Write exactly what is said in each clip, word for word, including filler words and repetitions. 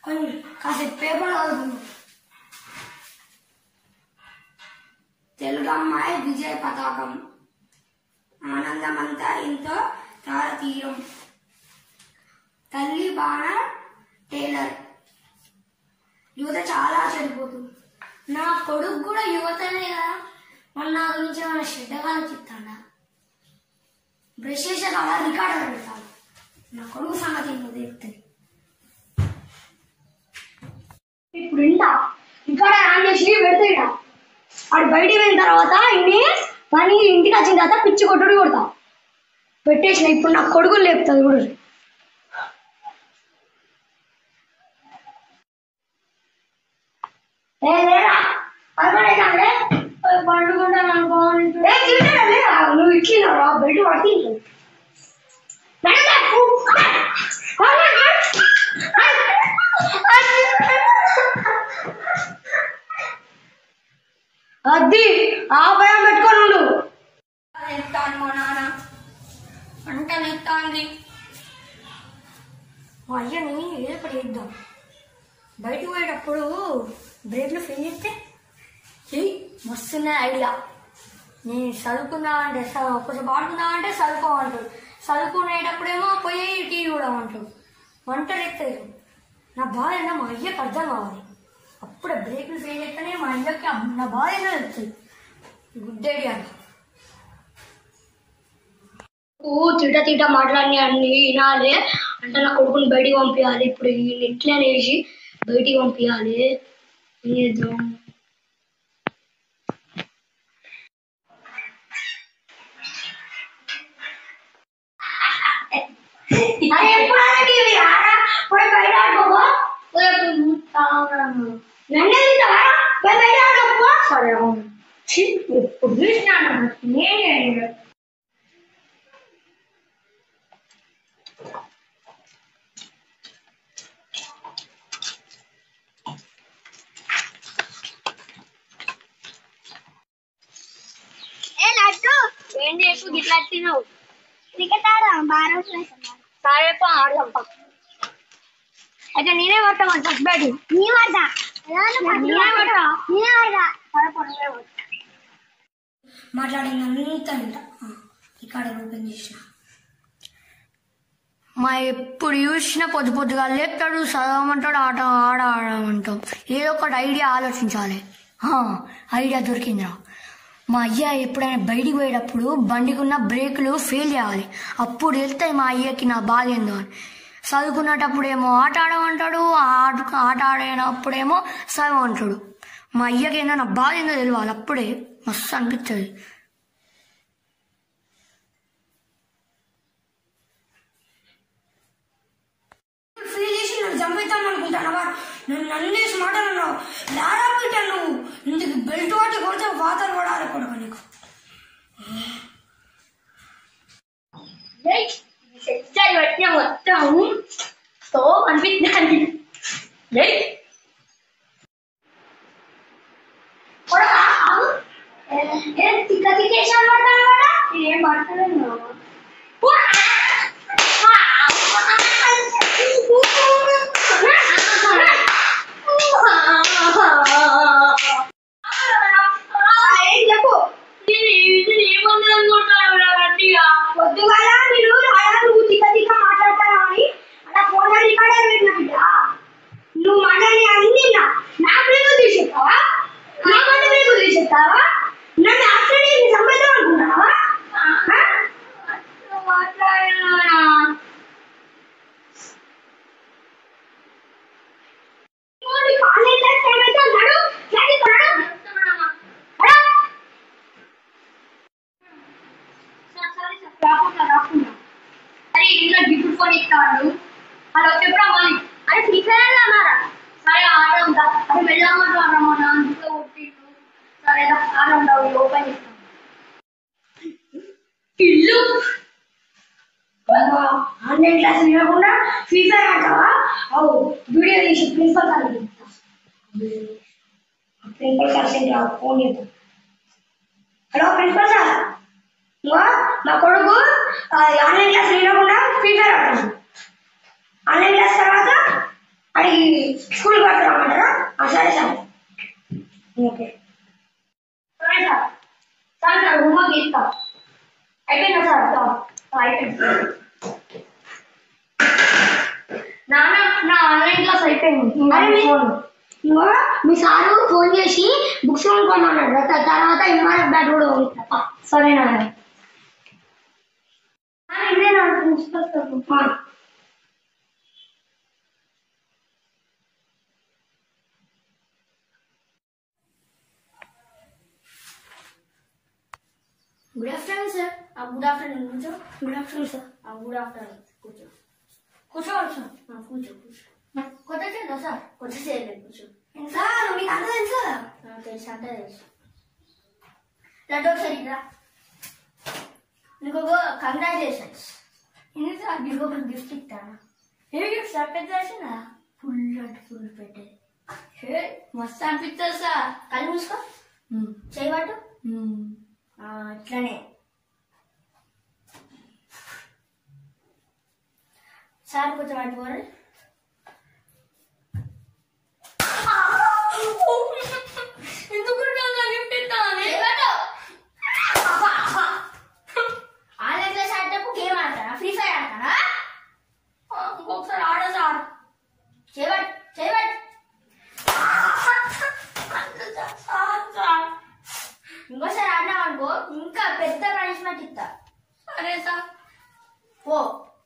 కాసేపు పేపర్ చదువుకున్నాం. తెలుగు అమ్మాయి విజయ పతాకం, ఆనందమంతా ఎంతో తారతీయం, తల్లి బాణ టైలర్. యువత చాలా చెడిపోతుంది. నా కొడుకు కూడా యువతనే కదా, మన నా గురించి మన శ్రద్ధగా చెప్తాడా? బ్రష్ చేసే కదా రికార్డర్ పెడతాడు. నా కొడుకు సంగతి చెప్తుంది. ఇప్పుడు ఇంటా రికార్డర్ ఆన్ చేసి పెడతాడా? వాడు బయటికి వెళ్ళిన తర్వాత ఇన్ని పని ఇంటికి వచ్చిన తర్వాత పిచ్చి కొట్టుడు కొడతా పెట్టేసిన. ఇప్పుడు నా కొడుకులు లేపుతుంది కూడా. పండుకుంటాను అనుకో, నువ్వు ఇచ్చినారా బయట పడుతుంది. అది ఆ భయం పెట్టుకొని ఉండు. ఎత్తాను మా నాన్న అంట నెత్తాంది. మా అయ్యని ఏదో ఒకటి చేద్దాం. బయటకు పోయేటప్పుడు బ్రేక్లు ఫెయిల్ చేస్తే మస్తున్నాయి ఐడియా. నేను చదువుకున్నా అంటే కొంచెం ఆడుకుందా అంటే చదువుకోమంటాడు. చదువుకునేటప్పుడేమో పోయి టీవీ చూడమంటాడు. వంటలు ఎత్తలేదు. నా బాధ అయినా మా అయ్యకి అర్థం కావాలి. అప్పుడే బ్రేకులు ఫెయిల్ అయితేనే మా అయ్యకి నా బాధ అయినా తెలుస్తుంది. Good idea. తిట తిట మాట్లాడి అన్ని వినాలి అంటే నా కొడుకుని బయటికి పంపించాలి. ఇప్పుడు ఈ నెట్లు అనేసి బయటికి పంపించాలి. ఏం చేద్దాం? బయట ఆడుకోవా సరే అవును ఇప్పుడు చూసినాను నేను. ఏం చేసు గిట్లా తినవు? క్రికెట్ ఆడదాం బాగా. సరే ఆడదాం. అయితే నేనే పడతాను ఫస్ట్ బ్యాటింగ్. నీ పడతా మాట్లాడిందంతా ఇక్కడ ఓపెన్ చేసిన. మా ఎప్పుడు చూసినా పొద్దు పొద్దుగా లేపుతాడు, చదవమంటాడు, ఆట ఆడ ఆడమంటాం. ఏదో ఒకటి ఐడియా ఆలోచించాలి. ఐడియా దొరికిందిరా. మా అయ్య ఎప్పుడైనా బయటికి పోయేటప్పుడు బండికి ఉన్న బ్రేకులు ఫెయిల్ చేయాలి. అప్పుడు వెళ్తాయి మా అయ్యకి నా బాధ ఏందో అని. చదువుకునేటప్పుడేమో ఆట ఆడమంటాడు, ఆట ఆట ఆడినప్పుడేమో చదవమంటాడు. మా అయ్యకి ఏందో నా బాధ ఏందో తెలియాలి. అప్పుడే మస్తు అనిపిస్తుంది. ఫీల్ చేసి నన్ను చంపేద్దాం అనుకుంటానవా? నన్ను నన్నేసి మాట్లాడున్నావు. లారా పెట్టా నువ్వు. ఇందుకు బెల్ట్ వాటి కొడితే వాతలు పడాలి కొడుకు నీకు. మొత్తం సో అనిపిస్తుంది. తికేసాలు పడతాను కదా. ఏం పడతాను చెప్పు. పొద్దుగాల మీరు నువ్వు తిక్క తిక్క మాట్లాడతావు అని అలా ఫోన్ రికార్డర్ పెట్టిన బిడ్డ. నువ్వు మాట్లాడి అన్ని నా బ్రేకు తీసేస్తావా? నా మాట బ్రేకు తీసేస్తావా? నన్ను అక్కడే సంబంధం అనుకున్నావా? మాట్లాడినా అరే ఇంట్లో గిఫ్ట్ ఫోన్ ఇస్తాడు. హలో చెప్పరా మళ్ళీ. అరే టీచర్ అన్నారా? సరే ఆట ఉంటా. అది వెళ్ళామంటారా మన అందులో కొట్టిండు. సరే ఆట ఉంటావు ఓపెన్ చేస్తాం. ఇల్లు ఆన్లైన్ క్లాస్ వినకుండా ఫ్రీ ఫైర్ ఆడతావా? అవు వీడియో తీసి principal sir principal sir centre phone చేద్దాం. హలో ప్రిన్సిపల్ సార్, మా కొడుకు ఆన్లైన్ క్లాస్ వినకుండా ఫ్రీ ఫైర్ ఆడతాను. ఆన్లైన్ క్లాస్ తర్వాత అడిగి మీ సారు ఫోన్ చేసి బుక్స్ కొనుక్కోమన్నాడు తర్వాత ఎంఆర్ఎఫ్ బ్యాట్ కూడా కొనుక్కుంటా సరేనా ఇదే నా principal good afternoon sir good afternoon కూర్చో good afternoon sir good afternoon కూర్చో కూర్చోవచ్చు సార్ కూర్చో కూర్చో కొత్త చేయదా సార్ కొత్త చేయలేదు కూర్చో సార్ మీకు అంత తెలుసా తెలుసు అంతా తెలుసు రెండు ఒకసారి రా నీకు కంగ్రాచులేషన్స్ ఇది సార్ మీకు ఒక గిఫ్ట్ ఇస్తాను ఏ గిఫ్ట్ సార్ పెద్ద వచ్చిందా ఫుల్ అంటే ఫుల్ పెట్టేది హే మస్తు అనిపిస్తుంది సార్ కళ్ళు మూసుకో చేయబట్టు ఇట్లానే సార్ కొంచెం పట్టుకోరు ఎందుకు గిఫ్ట్ ఇస్తాను ఆన్లైన్ క్లాస్ ఆడేటప్పుడు గేమ్ ఆడతారా ఫ్రీ ఫైర్ ఆడతారా ఇంకొకసారి ఆడ సార్ చేయబట్ చేయబట్ ఇంకోసారి ఆడినాం అనుకో ఇంకా పెద్ద పనిష్మెంట్ ఇస్తా సరే సార్ ఓ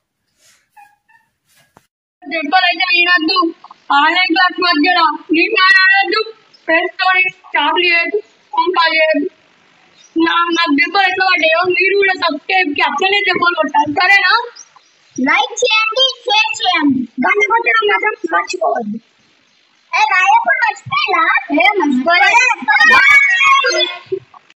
దెబ్బలైతే వినద్దు ఆన్లైన్ క్లాస్ మధ్యలో నీకు ఆడద్దు ఫ్రెండ్స్ తో స్టాప్ చేయదు ఫోన్ కాల్ చేయదు నాకు దెబ్బలు ఎట్లా పడ్డాయో మీరు కూడా సబ్స్క్రైబ్ కి అట్లనే దెబ్బలు కొట్టాలి సరేనా లైక్ చేయండి షేర్ చేయండి గంట కొట్టడం మాత్రం మర్చిపోవద్దు రాయకుండా మర్చిపోయి